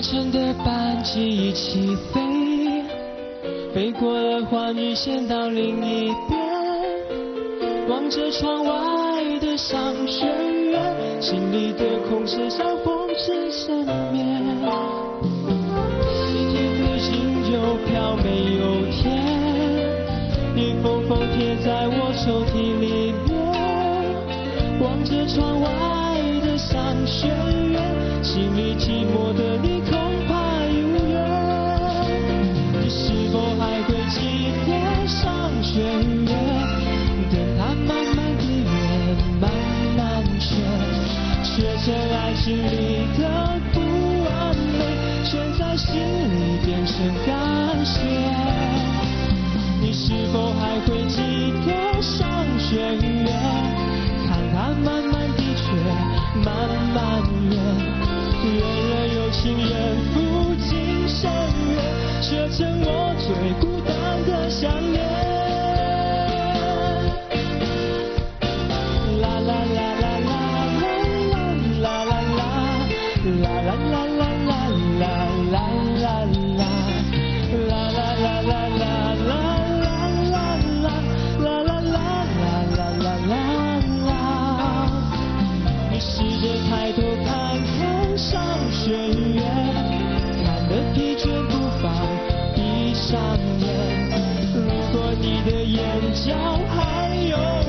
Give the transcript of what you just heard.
乘的班机一起飞，飞过了换日线到另一边，望着窗外的商学院，心里的空是像风筝缠绵。一天不行邮票没有填，一封封贴在我抽屉里面，望着窗外的商学院，心里寂寞的你恐怕永远。你是否还会记得商学院？等它慢慢地圆，慢慢圈，学成爱情里的不完美，圈在心里变成感谢。你是否还会记得商学院？看它慢慢地缺，慢慢圆，人人有情人不尽深渊，却成我最孤单的想念。啦啦啦啦啦啦啦啦啦啦啦啦啦啦啦啦啦啦。啦啦啦啦啦啦啦啦啦啦啦，你试着抬头看看商学院，看得疲倦不妨闭上眼。如果你的眼角还有